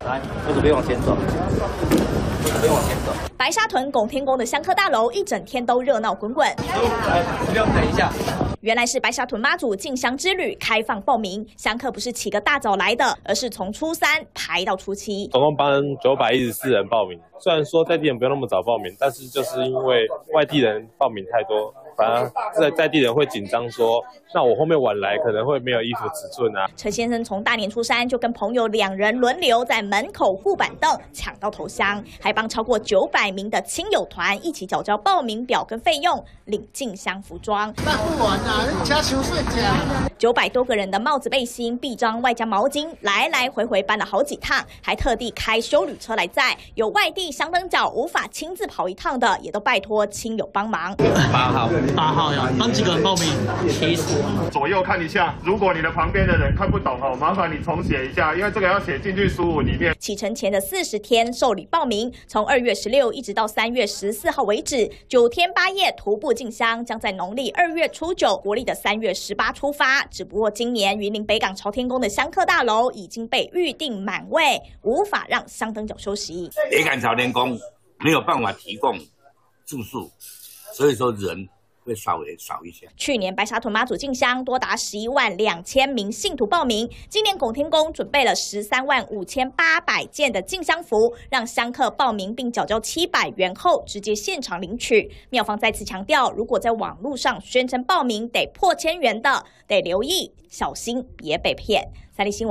来，我这边往前走，我这边往前走。 白沙屯拱天宫的香客大楼一整天都热闹滚滚。 来，不用等一下。 原来是白沙屯妈祖进香之旅开放报名，香客不是起个大早来的，而是从初3排到初7， 总共帮914人报名。虽然说在地人不用那么早报名，但是就是因为外地人报名太多，反而在地人会紧张说，那我后面晚来可能会没有衣服尺寸啊。 陈先生从大年初3就跟朋友2人轮流在门口护板凳抢到头香，还帮超过900名的亲友团一起缴交报名表跟费用，领进香服装。 那不玩啊，加休睡觉。 900多个人的帽子、背心、臂章外加毛巾，来来回回搬了好几趟，还特地开休旅车来载。有外地香灯脚无法亲自跑一趟的，也都拜托亲友帮忙。 8号呀，帮几个人报名 ？70左右看一下，如果你的旁边的人看不懂哦，麻烦你重写一下，因为这个要写进去书伍里面。 启程前的40天受理报名，从2月16一直到3月14号为止，9天8夜徒步进香，将在农历2月初9，国历的3月18出发。只不过今年云林北港朝天宫的香客大楼已经被预定满位，无法让香灯脚休息。 北港朝天宫没有办法提供住宿，所以说人会稍微少一些。 去年白沙屯妈祖进香多达11万2000名信徒报名，今年拱天宫准备了13万5800件的进香服，让香客报名并缴交700元后直接现场领取。庙方再次强调，如果在网络上宣称报名得破千元的，得留意小心别被骗。3立新闻。